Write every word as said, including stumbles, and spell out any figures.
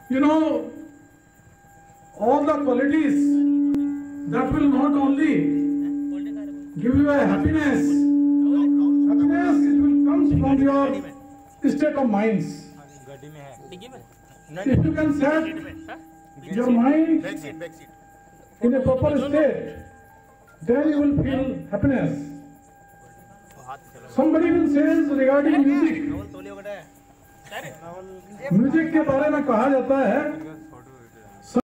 You know, all the qualities that will not only give you a happiness, happiness it will comes from your state of minds. If you can set your mind in a proper state, then you will feel happiness. Somebody will say regarding music. Music के बारे में कहा जाता है